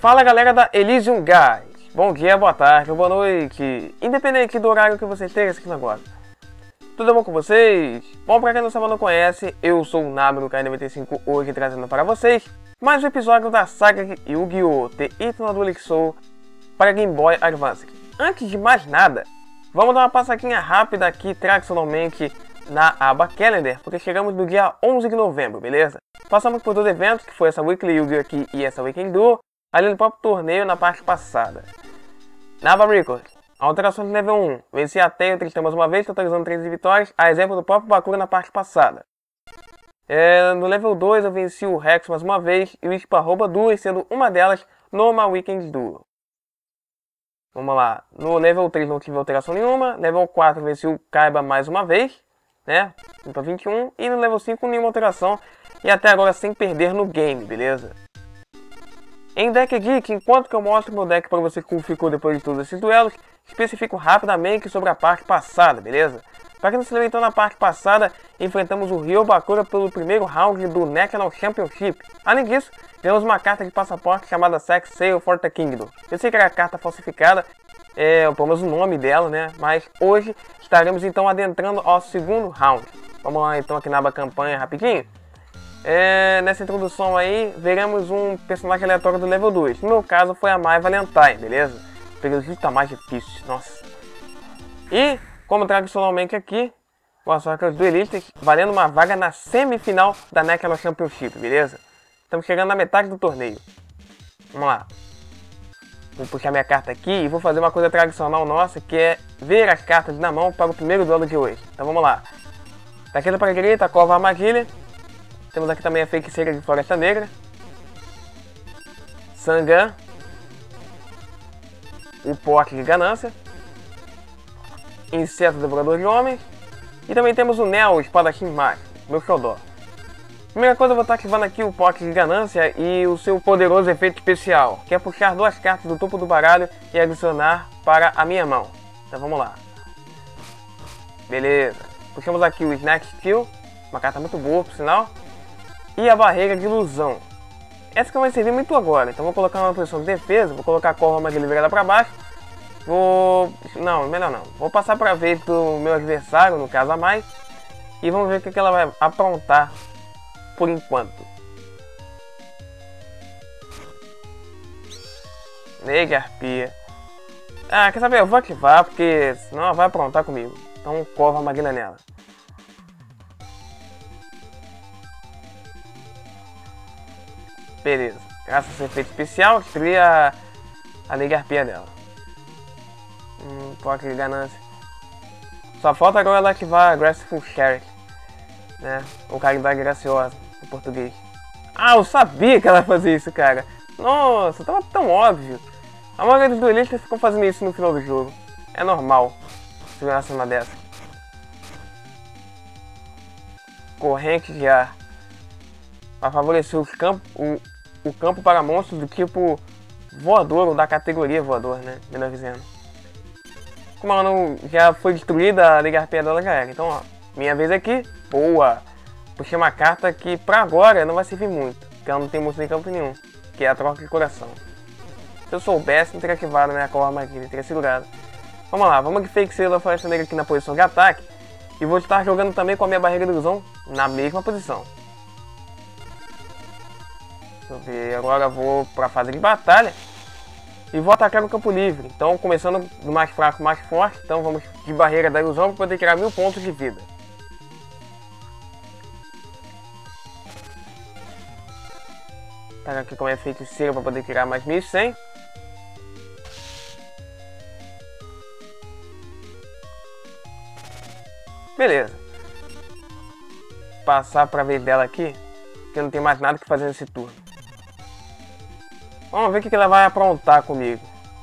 Fala galera da Elysium Guys, bom dia, boa tarde, boa noite, independente do horário que você esteja assistindo agora. Tudo bom com vocês? Bom, pra quem não conhece, eu sou o Nabo do K95, hoje trazendo para vocês mais um episódio da saga Yu-Gi-Oh! The Eternal Duel Soul para Game Boy Advance. Antes de mais nada, vamos dar uma passadinha rápida aqui, tradicionalmente, na aba Calendar, porque chegamos no dia 11 de novembro, beleza? Passamos por dois eventos, que foi essa Weekly Yu-Gi-Oh! Aqui e essa Weekend Duel, ali no próprio torneio na parte passada. Na aba Record, alterações de level 1, venci a Tail Tristão mais uma vez, totalizando 13 vitórias, a exemplo do próprio Bakura na parte passada. No level 2 eu venci o Rex mais uma vez e o Ispa-Rouba 2, sendo uma delas numa Weekend Duel. Vamos lá, no level 3 não tive alteração nenhuma, level 4 venci o Kaiba mais uma vez, né, para 21, e no level 5 nenhuma alteração, e até agora sem perder no game, beleza? Em Deck Geek, enquanto que eu mostro meu deck para você como ficou depois de todos esses duelos, especifico rapidamente sobre a parte passada, beleza? Para quem não se lembra, então, na parte passada, enfrentamos o Ryo Bakura pelo primeiro round do National Championship. Além disso, temos uma carta de passaporte chamada Sex Sail for the Kingdom. Eu sei que era a carta falsificada, pelo menos o nome dela, né? Mas hoje estaremos então adentrando ao segundo round. Vamos lá então aqui na aba campanha rapidinho. Nessa introdução aí, veremos um personagem aleatório do level 2. No meu caso foi a Mai Valentine, beleza? Pelo jeito tá mais difícil, nossa. E, como tradicionalmente aqui, o açúcar dos duelistas, valendo uma vaga na semifinal da National Championship, beleza? Estamos chegando na metade do torneio. Vamos lá. Vou puxar minha carta aqui e vou fazer uma coisa tradicional nossa, que é ver as cartas na mão para o primeiro duelo de hoje. Então vamos lá. Da esquerda para a direita, a Cova Armadilha. Temos aqui também a Feiticeira de Floresta Negra, Sangan, o Porte de Ganância, Inseto Devorador de Homens, e também temos o Neo, Espadachim Mágico, meu xodó. Primeira coisa, eu vou estar ativando aqui o Porte de Ganância e o seu poderoso efeito especial, que é puxar duas cartas do topo do baralho e adicionar para a minha mão. Então vamos lá. Beleza. Puxamos aqui o Snack Skill, uma carta muito boa, por sinal. E a Barreira de Ilusão. Essa que vai servir muito agora, então vou colocar uma posição de defesa, vou colocar a Cova Armadilha virada para baixo. Não, melhor não. Vou passar para a vez do meu adversário, no caso a Mai. E vamos ver o que ela vai aprontar por enquanto. Nega Arpia. Ah, quer saber? Eu vou ativar, porque senão ela vai aprontar comigo. Então Cova Armadilha nela. Beleza, graças a esse efeito especial, destruí a Negarpia dela. Porte de Ganância. Só falta agora ela ativar a Graceful Sheriff, né? Ou Caridade Graciosa, em português. Ah, eu sabia que ela ia fazer isso, cara. Nossa, tava tão óbvio. A maioria dos duelistas ficam fazendo isso no final do jogo. É normal se virar acima dessa. Corrente de ar. Para favorecer o campo para monstros do tipo voador ou da categoria voador, né? Melhor dizendo. Como ela não já foi destruída, a Negarpia dela já era. Então, ó, minha vez aqui, boa! Puxei uma carta que pra agora não vai servir muito, porque ela não tem monstro em campo nenhum, que é a troca de coração. Se eu soubesse, não teria ativado, né, a Cova Armadilha, teria segurado. Vamos lá, vamos de Feiticeira da Floresta Negra aqui na posição de ataque, e vou estar jogando também com a minha Barreira de Ilusão na mesma posição. Deixa eu ver, agora eu vou para a fase de batalha e vou atacar no campo livre. Então, começando do mais fraco ao mais forte, então vamos de Barreira da Ilusão para poder tirar 1000 pontos de vida. Pega aqui com a minha Feiticeira para poder tirar mais 1100. Beleza. Passar para a vez dela aqui, que eu não tenho mais nada que fazer nesse turno. Vamos ver o que ela vai aprontar comigo.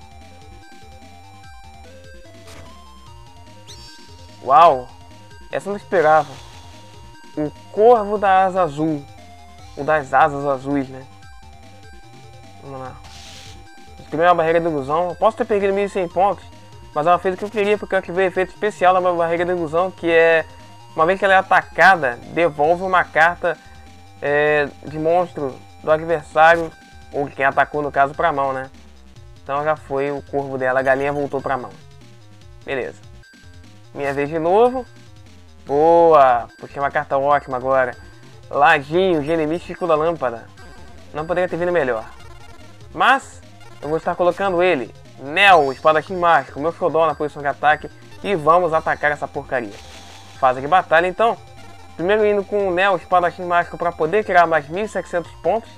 Uau! Essa eu não esperava. O Corvo da Asa Azul. O das Asas Azuis, né? Vamos lá. Destruiu uma Barreira de Ilusão. Eu posso ter perdido 1100 pontos, mas ela fez o que eu queria, porque eu ativei o efeito especial da minha Barreira de Ilusão, que é, uma vez que ela é atacada, devolve uma carta de monstro do adversário Ou quem atacou, no caso, pra mão, né? Então já foi o corvo dela, a galinha voltou pra mão. Beleza. Minha vez de novo. Boa! Puxei uma carta ótima agora. Laginho, gênio místico da lâmpada. Não poderia ter vindo melhor. Mas, eu vou estar colocando ele. Neo, espadachim mágico, meu xodó na posição de ataque. E vamos atacar essa porcaria. Fase de batalha, então. Primeiro indo com o Neo, espadachim mágico, para poder criar mais 1700 pontos.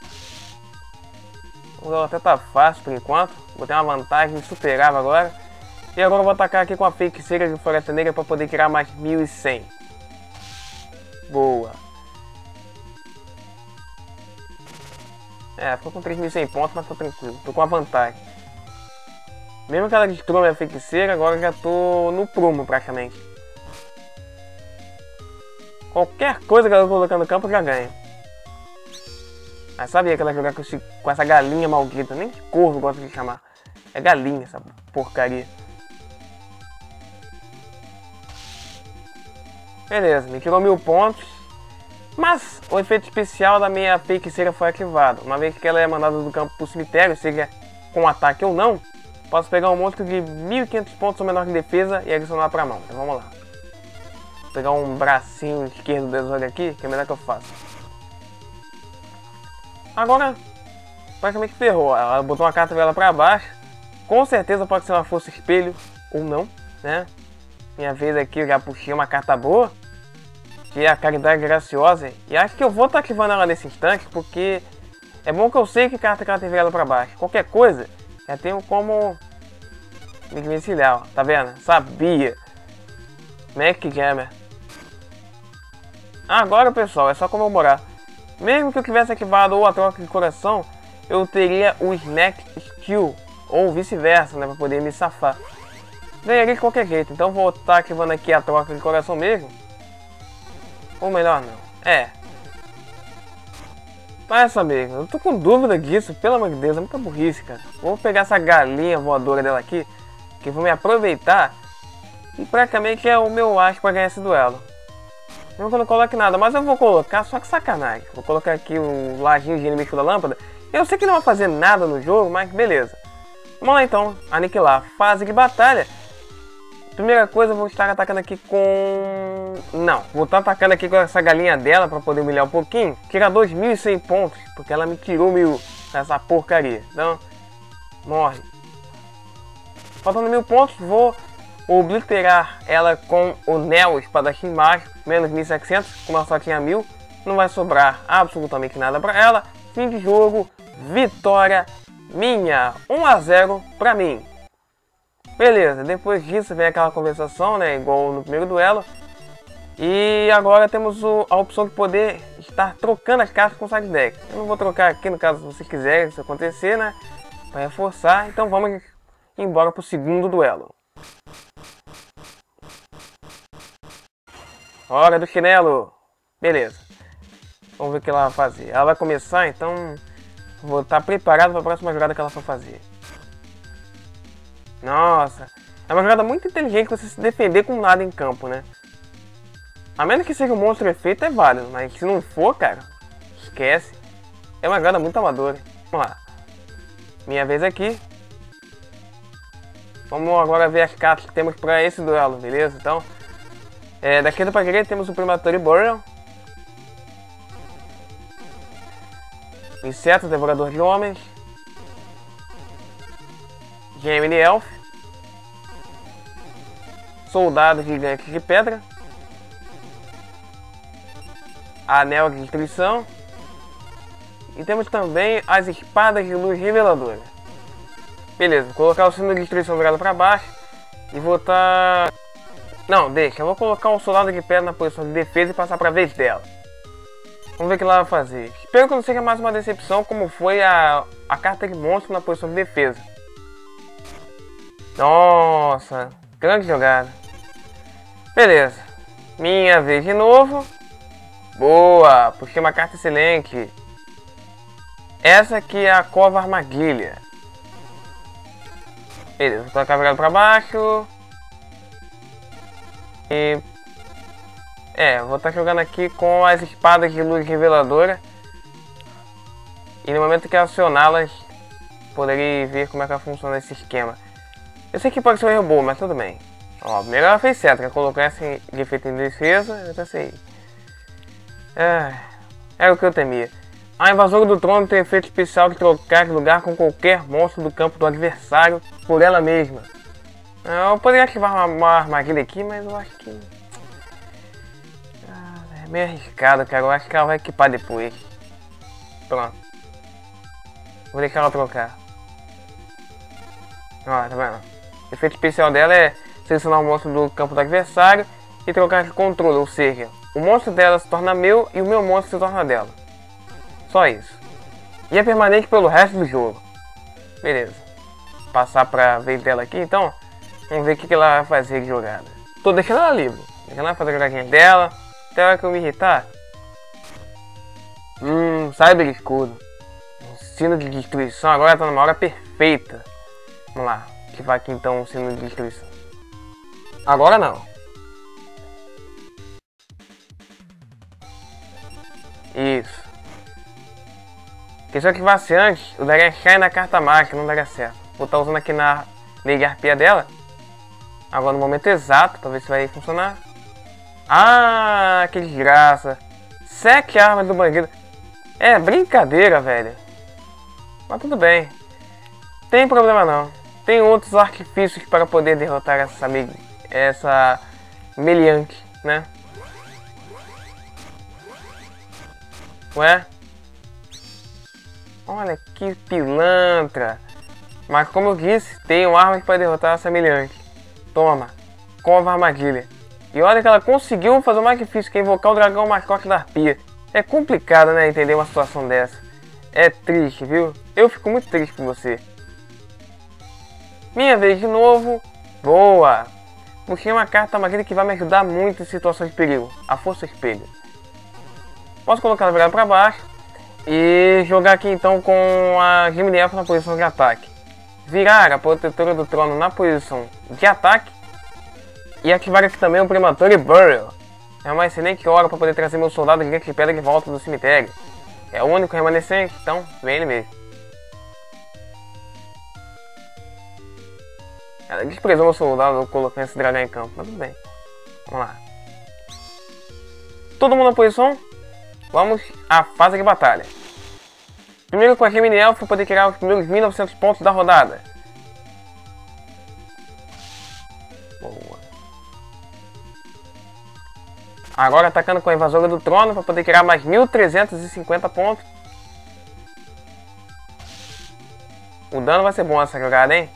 O duelo até tá fácil por enquanto. Vou ter uma vantagem insuperável agora. E agora eu vou atacar aqui com a feiticeira de Floresta Negra para poder criar mais 1100. Boa. Ficou com 3100 pontos, mas tô tranquilo. Tô com a vantagem. Mesmo que ela destrua minha feiticeira, agora eu já tô no prumo praticamente. Qualquer coisa que ela colocar no campo já ganha. Mas sabia que ela ia jogar com essa galinha maldita. Nem de corvo gosto de chamar. É galinha essa porcaria. Beleza, me tirou 1000 pontos. Mas o efeito especial da minha feiticeira foi ativado. Uma vez que ela é mandada do campo para o cemitério, seja com ataque ou não, posso pegar um monstro de 1500 pontos ou menor de defesa e adicionar para a mão. Então vamos lá. Vou pegar um bracinho esquerdo do desolho aqui, que é melhor que eu faço. Agora, praticamente ferrou. Ela botou uma carta dela para baixo. Com certeza pode ser uma força espelho ou não, né? Minha vez aqui, eu já puxei uma carta boa, que é a Caridade Graciosa. E acho que eu vou estar ativando ela nesse instante, porque é bom que eu sei que carta que ela tem virada para baixo. Qualquer coisa, já tenho como me desvencilhar, ó. Tá vendo? Sabia. Mac Jammer. Agora, pessoal, é só comemorar. Mesmo que eu tivesse ativado ou a troca de coração, eu teria o Snack Skill, ou vice-versa, né, para poder me safar. Ganharia de qualquer jeito, então vou estar ativando aqui a troca de coração mesmo. Ou melhor não, Mas essa mesmo, eu tô com dúvida disso, pelo amor de Deus, é muita burrice, cara. Vou pegar essa galinha voadora dela aqui, que vou me aproveitar. E praticamente é o meu as para ganhar esse duelo. Não que eu não coloque nada, mas eu vou colocar só que sacanagem. Vou colocar aqui o laginho de inimigo da lâmpada. Eu sei que não vai fazer nada no jogo, mas beleza. Vamos lá então, aniquilar. Fase de batalha. Primeira coisa, eu vou estar atacando aqui com... Não, vou estar atacando aqui com essa galinha dela para poder humilhar um pouquinho. Tirar 2100 pontos, porque ela me tirou 1000 nessa porcaria. Então, morre. Faltando 1000 pontos, vou obliterar ela com o Neo, espadachim mágico, menos 1700, como ela só tinha 1000. Não vai sobrar absolutamente nada para ela. Fim de jogo, vitória minha, 1 a 0 para mim. Beleza, depois disso vem aquela conversação, né, igual no primeiro duelo. E agora temos a opção de poder estar trocando as cartas com o side deck. Eu não vou trocar aqui, no caso, se vocês quiserem, se acontecer, né, para reforçar. Então vamos embora para o segundo duelo. Hora do chinelo. Beleza. Vamos ver o que ela vai fazer. Ela vai começar, então vou estar preparado para a próxima jogada que ela for fazer. Nossa, é uma jogada muito inteligente você se defender com nada em campo, né? A menos que seja um monstro efeito é válido, mas se não for, cara, esquece. É uma jogada muito amadora. Vamos lá. Minha vez aqui. Vamos agora ver as cartas que temos para esse duelo, beleza? Então, da esquerda para a direita temos o Primatori Burial. Inseto Devorador de Homens. Gemini Elf. Soldado Gigante de Pedra. Anel de Destruição. E temos também as Espadas de Luz Reveladora. Beleza, vou colocar o sino de destruição virado para baixo. E vou estar... Não, deixa, eu vou colocar um Soldado de Pedra na posição de defesa e passar para a vez dela. Vamos ver o que ela vai fazer. Espero que não seja mais uma decepção como foi a carta de monstro na posição de defesa. Nossa, grande jogada. Beleza, minha vez de novo. Boa, puxei uma carta excelente. Essa aqui é a Cova Armadilha. Beleza, vou colocar virado para baixo. E... vou estar jogando aqui com as Espadas de Luz Reveladora. E no momento que acioná-las, poderei ver como é que funciona esse esquema. Eu sei que pode ser um erro bobo, mas tudo bem. Ó, primeiro ela fez certo, que colocar esse efeito em defesa, eu já sei. Era o que eu temia. A invasora do trono tem efeito especial de trocar de lugar com qualquer monstro do campo do adversário por ela mesma. Eu poderia ativar uma armadilha aqui, mas eu acho que... é meio arriscado, cara. Eu acho que ela vai equipar depois. Pronto. Vou deixar ela trocar. Ó, tá vendo? O efeito especial dela é selecionar o monstro do campo do adversário e trocar de controle, ou seja, o monstro dela se torna meu e o meu monstro se torna dela. Só isso. E é permanente pelo resto do jogo. Beleza. Passar pra vez dela aqui, então. Vamos ver o que ela vai fazer de jogada. Tô deixando ela livre. Deixando ela fazer a jogadinha dela. Até a hora que eu me irritar. Cyber escudo. Sino de destruição. Agora tá numa hora perfeita. Vamos lá. Ativar aqui então o sino de destruição. Agora não. Isso. Porque se eu ativasse antes, eu daria shine na carta mágica, não daria certo. Vou estar usando aqui na lei de arpia dela. Agora no momento exato, para ver se vai funcionar. Ah, que desgraça. 7 armas do bandido. É brincadeira, velho. Mas tudo bem. Tem problema não. Tem outros artifícios para poder derrotar essa meliante, né? Ué? Olha que pilantra. Mas como eu disse, tem armas para derrotar essa meliante. Toma. Cova armadilha. E olha que ela conseguiu fazer o mais difícil, que é invocar o dragão mascote da arpia. É complicado, né, entender uma situação dessa. É triste, viu? Eu fico muito triste por você. Minha vez de novo. Boa! Puxei uma carta armadilha que vai me ajudar muito em situações de perigo. A força espelho. Posso colocar ela virada para baixo. E jogar aqui então com a Gemini Elfa na posição de ataque. Virar a protetora do trono na posição de ataque. E ativar aqui também o Premature Burial. É uma excelente hora para poder trazer meu soldado gigante de pedra de volta do cemitério. É o único remanescente, então vem ele mesmo. Ela desprezou meu soldado colocando esse dragão em campo, mas tudo bem. Vamos lá. Todo mundo na posição? Vamos à fase de batalha. Primeiro com a Gemini Elfa poder criar os primeiros 1900 pontos da rodada. Boa. Agora atacando com a invasora do trono para poder criar mais 1350 pontos. O dano vai ser bom essa jogada, hein?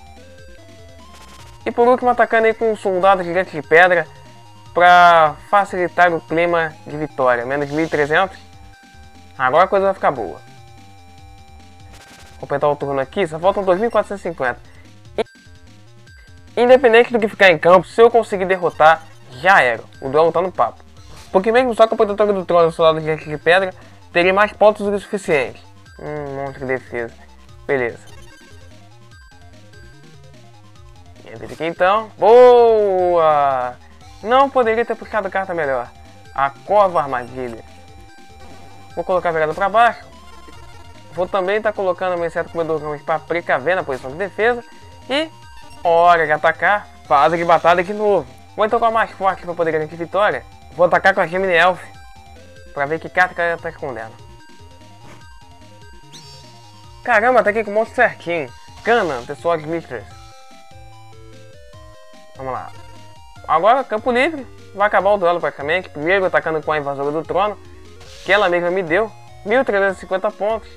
E por último atacando aí com um soldado gigante de pedra para facilitar o clima de vitória. Menos 1300. Agora a coisa vai ficar boa. Vou completar o turno aqui, só faltam 2450. Independente do que ficar em campo, se eu conseguir derrotar, já era. O duelo tá no papo. Porque mesmo só com a protetora do trono e o soldado gigante de pedra, teria mais pontos do que o suficiente. Monstro de defesa. Beleza. Minha vez aqui então. Boa! Não poderia ter puxado carta melhor. A cova armadilha. Vou colocar a virada para baixo. Vou também estar colocando meu inseto comedor para precaver na posição de defesa. E hora de atacar, fase de batalha de novo. Vou então com a mais forte para poder garantir vitória. Vou atacar com a Gemini Elf para ver que carta que ela está escondendo. Caramba, ataquei com o monstro certinho. Cana, pessoal de Mistress. Vamos lá. Agora, campo livre. Vai acabar o duelo praticamente. Primeiro atacando com a invasora do trono, que ela mesma me deu 1350 pontos.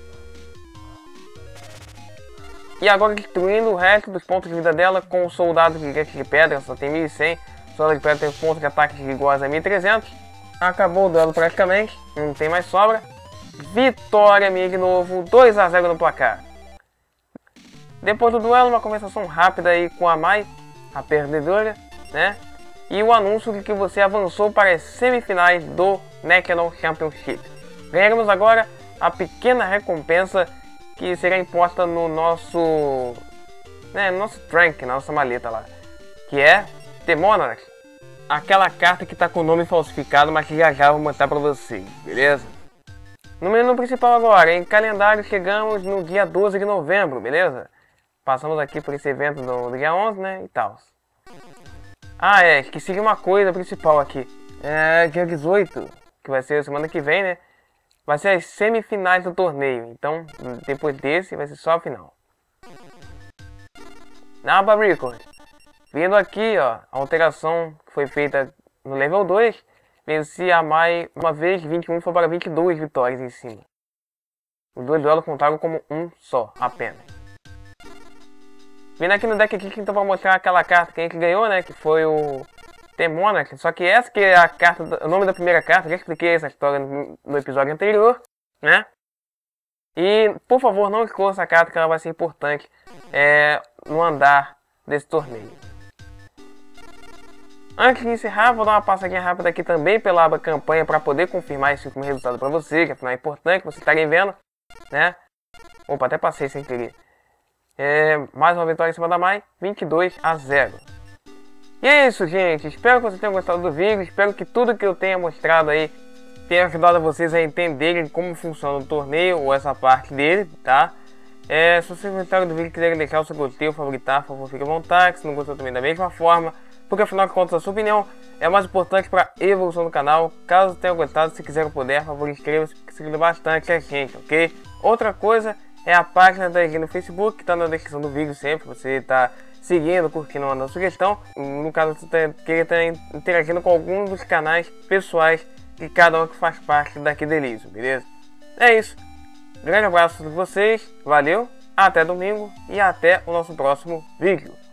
E agora destruindo o resto dos pontos de vida dela com o soldado gigante de pedra, só tem 1100. O soldado de pedra tem pontos de ataque iguais a 1300. Acabou o duelo praticamente, não tem mais sobra. Vitória minha de novo, 2-0 no placar. Depois do duelo, uma conversação rápida aí com a Mai, a perdedora, né? E o anúncio de que você avançou para as semifinais do National Championship. Ganharemos agora a pequena recompensa que será imposta no nosso trunk, na nossa maleta lá, que é The Monarch, aquela carta que está com o nome falsificado, mas que já já vou mostrar para vocês, beleza? No menu principal agora, em calendário, chegamos no dia 12 de novembro, beleza? Passamos aqui por esse evento do dia 11, né, e tal. Ah, esqueci de uma coisa principal aqui. Dia 18, que vai ser semana que vem, né? Vai ser as semifinais do torneio. Então, depois desse, vai ser só a final. Na aba Record, vendo aqui, ó, a alteração que foi feita no level 2, venci a Mai uma vez, 21 foi para 22 vitórias em cima. Os dois duelos contaram como um só, apenas. Vindo aqui no deck aqui, então, para mostrar aquela carta que a gente ganhou, né, que foi o T-Monarch, só que essa que é a carta, o nome da primeira carta, já expliquei essa história no episódio anterior, né? E, por favor, não exclua essa carta que ela vai ser importante no andar desse torneio. Antes de encerrar, vou dar uma passadinha rápida aqui também pela aba campanha para poder confirmar esse último resultado para você, que afinal é importante, vocês estarem vendo, né? Opa, até passei sem querer. Mais uma vitória em cima da Mai, 22-0. E é isso, gente. Espero que vocês tenham gostado do vídeo. Espero que tudo que eu tenha mostrado aí tenha ajudado vocês a entenderem como funciona o torneio ou essa parte dele, tá? Se vocês gostaram do vídeo e quiserem deixar o seu gostei ou favoritar, por favor, fique à vontade. Se não gostou também da mesma forma, porque afinal de contas a sua opinião é mais importante para a evolução do canal. Caso tenha gostado, se quiser ou puder, por favor, inscreva-se, porque isso ajuda bastante a gente, ok? Outra coisa é a página da gente no Facebook, que está na descrição do vídeo sempre. Você está seguindo, curtindo, mandando sugestão. No caso, você queria estar interagindo com alguns dos canais pessoais de cada um que faz parte daqui da Elysium, beleza? É isso. Grande abraço a vocês, valeu, até domingo e até o nosso próximo vídeo.